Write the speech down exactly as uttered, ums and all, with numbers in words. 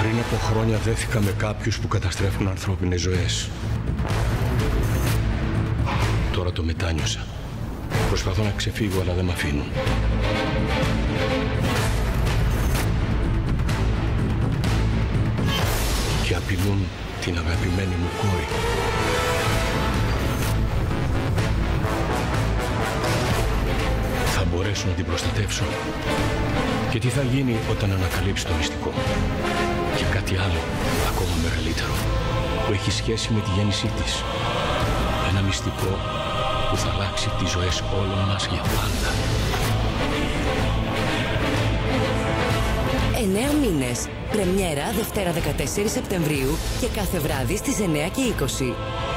Πριν από χρόνια δέθηκα με κάποιους που καταστρέφουν ανθρώπινες ζωές. Τώρα το μετάνιωσα. Προσπαθώ να ξεφύγω, αλλά δεν μ' αφήνουν. Και απειλούν την αγαπημένη μου κόρη. Θα μπορέσω να την προστατεύσω? Και τι θα γίνει όταν ανακαλύψει το μυστικό? Και κάτι άλλο, ακόμα μεγαλύτερο, που έχει σχέση με τη γέννησή της. Ένα μυστικό που θα αλλάξει τις ζωές όλων μας για πάντα. Εννέα μήνες. Πρεμιέρα Δευτέρα δεκατέσσερις Σεπτεμβρίου και κάθε βράδυ στις εννέα και είκοσι.